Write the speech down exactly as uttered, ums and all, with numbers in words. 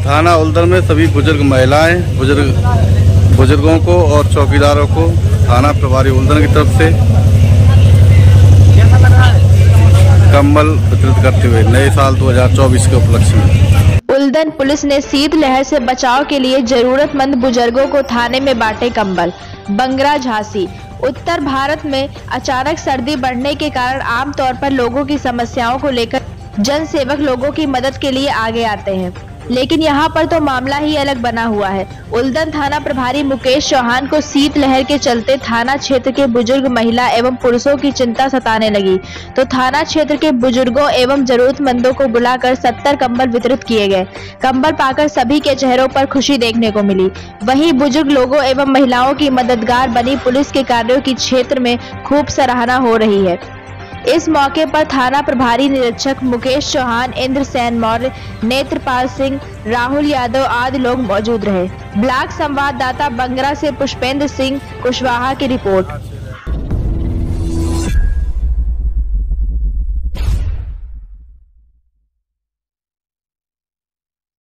थाना उल्दन में सभी बुजुर्ग महिलाएं, बुजुर्ग बुजुर्गों को और चौकीदारों को थाना प्रभारी उल्दन की तरफ से कंबल वितरित करते हुए नए साल दो हज़ार चौबीस के उपलक्ष्य में उल्दन पुलिस ने शीतलहर से बचाव के लिए जरूरतमंद बुजुर्गों को थाने में बांटे कंबल। बंगरा झांसी। उत्तर भारत में अचानक सर्दी बढ़ने के कारण आमतौर पर लोगों की समस्याओं को लेकर जन सेवक लोगों की मदद के लिए आगे आते हैं, लेकिन यहाँ पर तो मामला ही अलग बना हुआ है। उल्दन थाना प्रभारी मुकेश चौहान को शीतलहर के चलते थाना क्षेत्र के बुजुर्ग महिला एवं पुरुषों की चिंता सताने लगी, तो थाना क्षेत्र के बुजुर्गों एवं जरूरतमंदों को बुलाकर सत्तर कंबल वितरित किए गए। कंबल पाकर सभी के चेहरों पर खुशी देखने को मिली। वहीं बुजुर्ग लोगों एवं महिलाओं की मददगार बनी पुलिस के कार्यों की क्षेत्र में खूब सराहना हो रही है। इस मौके पर थाना प्रभारी निरीक्षक मुकेश चौहान, इंद्र सेन मौर्य, नेत्रपाल सिंह, राहुल यादव आदि लोग मौजूद रहे। ब्लॉक संवाददाता बंगरा से पुष्पेंद्र सिंह कुशवाहा की रिपोर्ट।